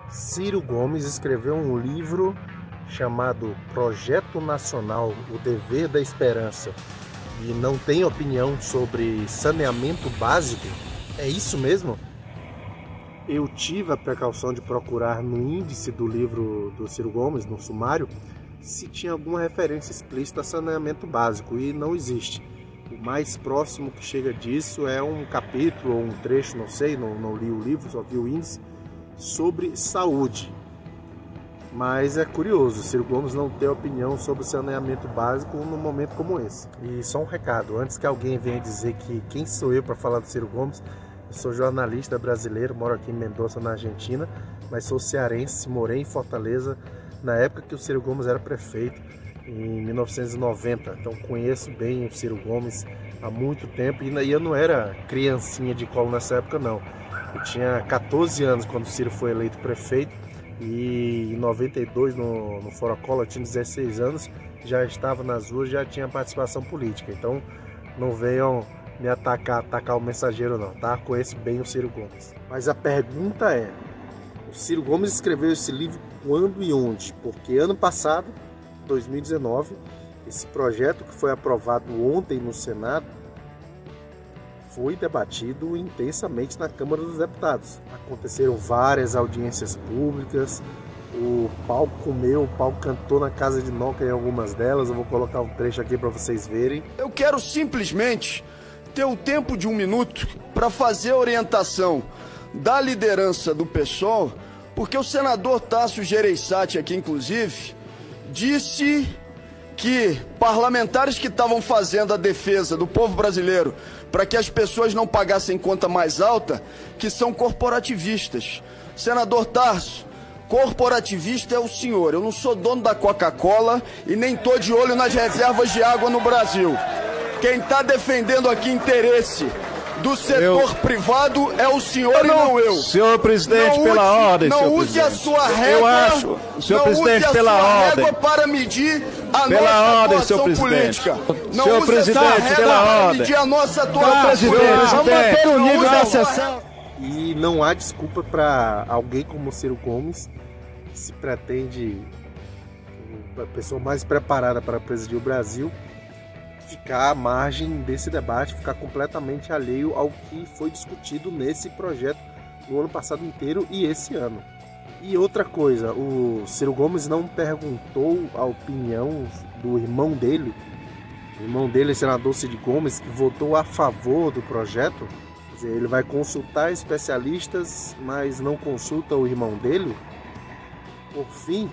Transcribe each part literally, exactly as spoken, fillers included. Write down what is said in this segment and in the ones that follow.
Ciro Gomes escreveu um livro chamado Projeto Nacional, o Dever da Esperança, e não tem opinião sobre saneamento básico? É isso mesmo? Eu tive a precaução de procurar no índice do livro do Ciro Gomes, no sumário, se tinha alguma referência explícita a saneamento básico, e não existe. O mais próximo que chega disso é um capítulo ou um trecho, não sei, não, não li o livro, só vi o índice, sobre saúde. Mas é curioso, Ciro Gomes não ter opinião sobre saneamento básico num momento como esse. E só um recado, antes que alguém venha dizer que quem sou eu para falar do Ciro Gomes, eu sou jornalista brasileiro, moro aqui em Mendoza, na Argentina, mas sou cearense, morei em Fortaleza na época que o Ciro Gomes era prefeito, em mil novecentos e noventa. Então conheço bem o Ciro Gomes há muito tempo, e eu não era criancinha de colo nessa época não. Eu tinha quatorze anos quando o Ciro foi eleito prefeito, e em noventa e dois, no, no Forocolo, eu tinha dezesseis anos, já estava nas ruas, já tinha participação política. Então não venham me atacar, atacar o mensageiro não, tá? Conheço bem o Ciro Gomes. Mas a pergunta é, o Ciro Gomes escreveu esse livro quando e onde? Porque ano passado, dois mil e dezenove, esse projeto que foi aprovado ontem no Senado foi debatido intensamente na Câmara dos Deputados. Aconteceram várias audiências públicas, o pau comeu, o pau cantou na casa de Noca em algumas delas. Eu vou colocar um trecho aqui para vocês verem. Eu quero simplesmente ter o tempo de um minuto para fazer a orientação da liderança do PSOL, porque o senador Tasso Gereissati aqui, inclusive, disse que parlamentares que estavam fazendo a defesa do povo brasileiro para que as pessoas não pagassem conta mais alta, que são corporativistas. Senador Tasso, corporativista é o senhor. Eu não sou dono da Coca-Cola e nem estou de olho nas reservas de água no Brasil. Quem está defendendo aqui interesse do setor eu... privado é o senhor eu não, e não eu. Senhor presidente, não pela use, ordem, não senhor use presidente. a sua régua. Eu acho, senhor não presidente, use a pela sua ordem. régua para medir a pela nossa ordem, atuação senhor presidente. política. Não senhor use presidente, essa régua pela para ordem. medir a nossa atuação Tá, política. Vamos manter o nível da sessão. E não há desculpa para alguém como o Ciro Gomes, que se pretende a pessoa mais preparada para presidir o Brasil, ficar à margem desse debate, ficar completamente alheio ao que foi discutido nesse projeto no ano passado inteiro e esse ano. E outra coisa, o Ciro Gomes não perguntou a opinião do irmão dele, o irmão dele, o senador Cid Gomes, que votou a favor do projeto. Quer dizer, ele vai consultar especialistas, mas não consulta o irmão dele? Por fim,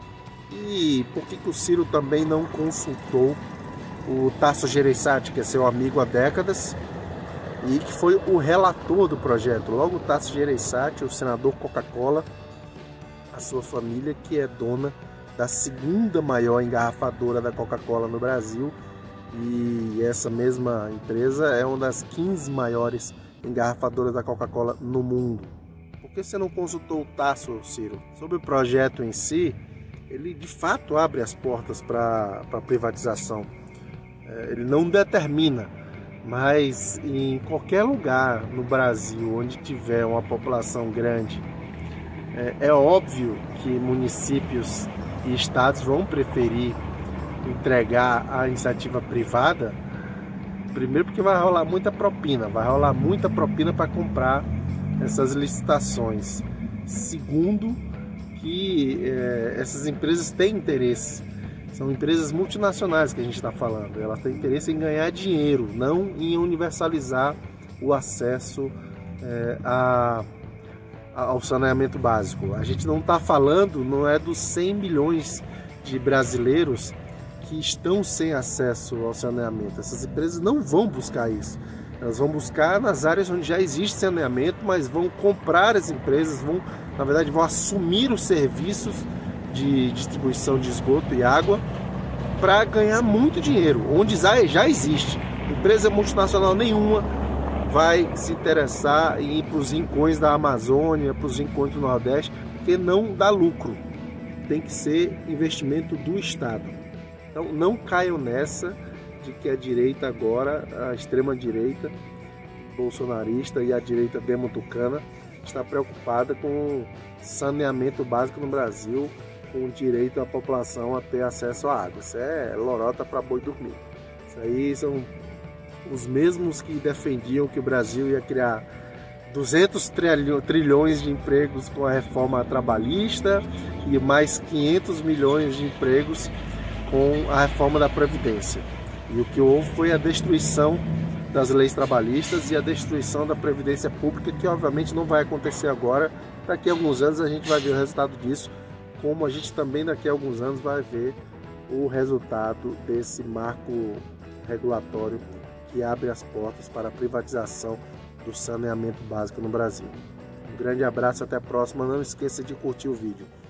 e por que que o Ciro também não consultou o Tasso Gereissati, que é seu amigo há décadas e que foi o relator do projeto? Logo, o Tasso Gereissati, o senador Coca-Cola, a sua família, que é dona da segunda maior engarrafadora da Coca-Cola no Brasil, e essa mesma empresa é uma das quinze maiores engarrafadoras da Coca-Cola no mundo. Por que você não consultou o Tasso, Ciro? Sobre o projeto em si, ele de fato abre as portas para a privatização. Ele não determina, mas em qualquer lugar no Brasil onde tiver uma população grande, é, é óbvio que municípios e estados vão preferir entregar a iniciativa privada. Primeiro porque vai rolar muita propina, vai rolar muita propina para comprar essas licitações. Segundo, que é, essas empresas têm interesse. São empresas multinacionais que a gente está falando. Elas têm interesse em ganhar dinheiro, não em universalizar o acesso é, a, a, ao saneamento básico. A gente não está falando, não é dos cem milhões de brasileiros que estão sem acesso ao saneamento. Essas empresas não vão buscar isso. Elas vão buscar nas áreas onde já existe saneamento, mas vão comprar as empresas, vão, na verdade, vão assumir os serviços de distribuição de esgoto e água para ganhar muito dinheiro, onde já existe. Empresa multinacional nenhuma vai se interessar em ir para os rincões da Amazônia, para os rincões do Nordeste, porque não dá lucro. Tem que ser investimento do Estado. Então não caiam nessa de que a direita agora, a extrema direita bolsonarista e a direita demotucana, está preocupada com saneamento básico no Brasil, com o direito da população a ter acesso à água. Isso é lorota para boi dormir. Isso aí são os mesmos que defendiam que o Brasil ia criar duzentos trilhões de empregos com a reforma trabalhista e mais quinhentos milhões de empregos com a reforma da Previdência. E o que houve foi a destruição das leis trabalhistas e a destruição da Previdência Pública, que obviamente não vai acontecer agora. Daqui a alguns anos a gente vai ver o resultado disso, como a gente também daqui a alguns anos vai ver o resultado desse marco regulatório que abre as portas para a privatização do saneamento básico no Brasil. Um grande abraço, até a próxima. Não esqueça de curtir o vídeo.